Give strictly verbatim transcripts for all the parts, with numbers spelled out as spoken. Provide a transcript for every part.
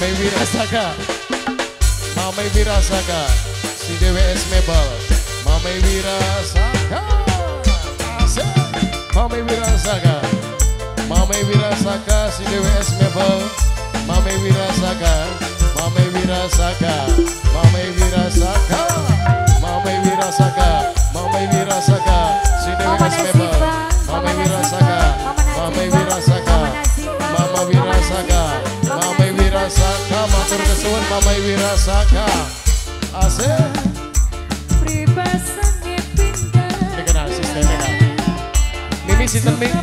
Mamai Wirasaka, Mamai Wirasaka, si D W S Mebel, Mamai Wirasaka, asik. Mamai Wirasaka, Mamai Wirasaka, si D W S Mebel, Mamai Wirasaka, Mamai Wirasaka, Mamai Wirasaka, Mamai Wirasaka, Mamai Wirasaka, si D W S Mebel, Mamai Wirasaka, Mamai Wirasaka, Mama Wirasaka, Mamai Wirasaka, matur kesuwun Mamai Wirasaka, asik. Ini kenal sistemnya kan. Mimi sinten Mimi?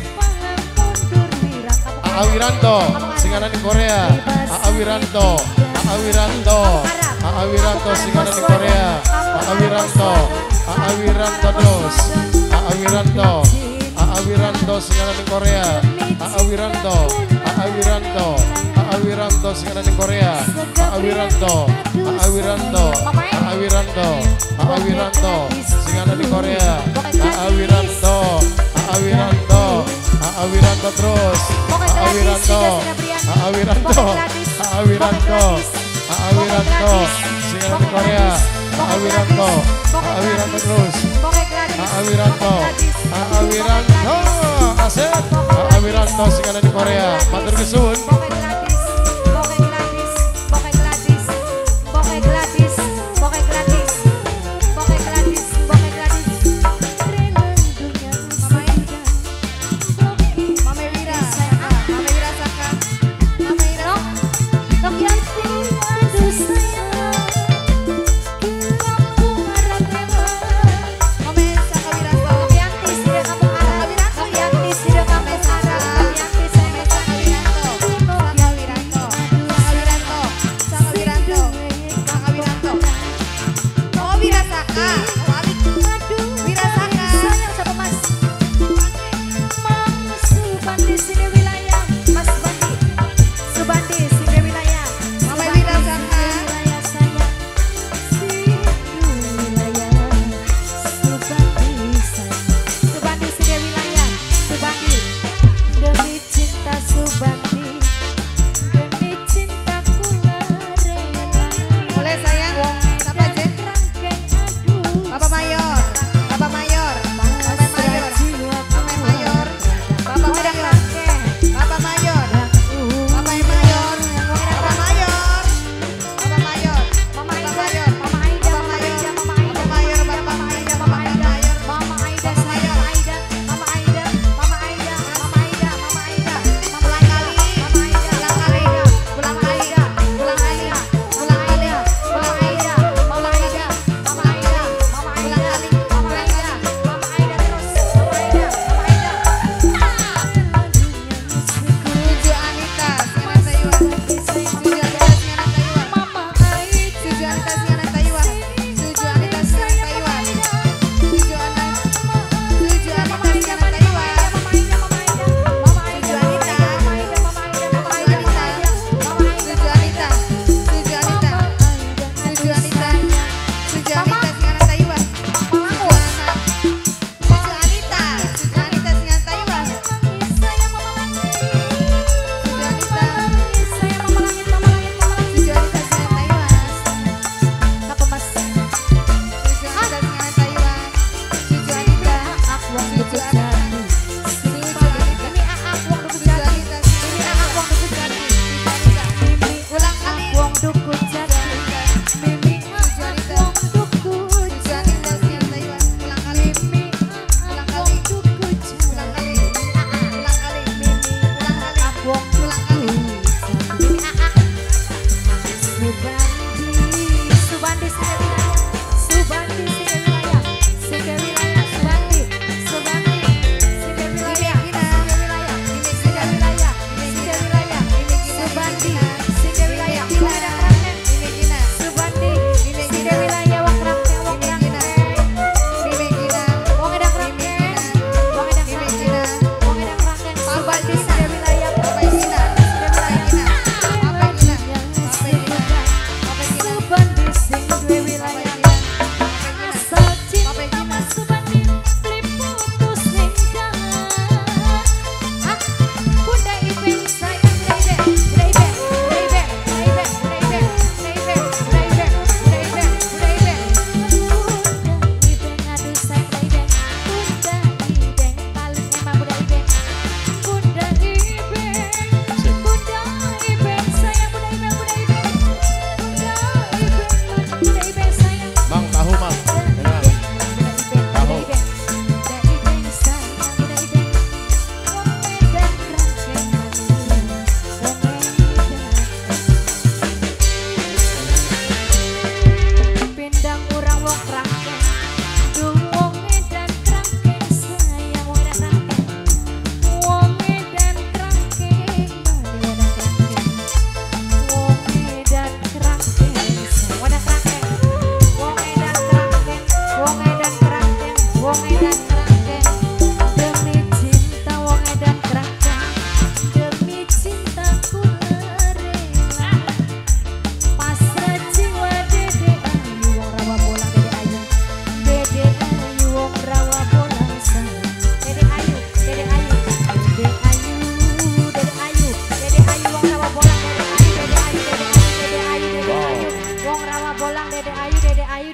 Aa Wiranto, singanan di Korea. Aa Wiranto, Aa Wiranto, Aa Wiranto, singanan di Korea. Aa Wiranto, Aa Wiranto dos, Aa Wiranto, Aa Wiranto, singanan di Korea. Aa Wiranto, Aa Wiranto, Aa Wiranto, singanan di Korea. Aa Wiranto, Aa Wiranto, Aa Wiranto, Aa Wiranto, singanan di Korea. Aa Wiranto, Aa Wiranto, Aa Wiranto terus. Aa Wiranto, Aa Wiranto, Aa Wiranto, Aa Wiranto, singanan di Korea. Aa Wiranto, Aa Wiranto terus. Aa Wiranto, Aa Wiranto, asik. Aa Wiranto, singanan di Korea. Matur kesuwun.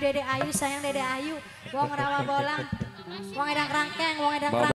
Dede Ayu sayang Dede Ayu. Wong rawa bolang. Wong edang rangkeng, wong edang rangkeng.